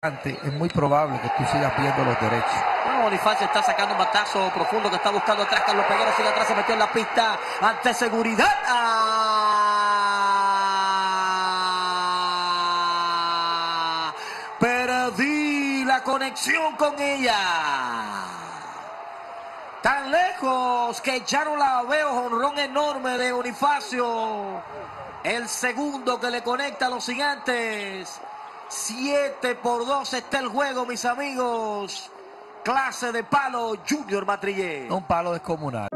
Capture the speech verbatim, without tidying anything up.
es muy probable que tú sigas viendo los derechos. Bueno, Bonifacio está sacando un batazo profundo que está buscando atrás. Carlos Peguero sigue atrás, se metió en la pista ante seguridad. ¡Ah! Perdí la conexión con ella. Tan lejos que ya no la veo. Jonrón enorme de Bonifacio. El segundo que le conecta a los Gigantes. siete por dos está el juego, mis amigos. Clase de palo, Junior Matrillé. Un palo descomunal.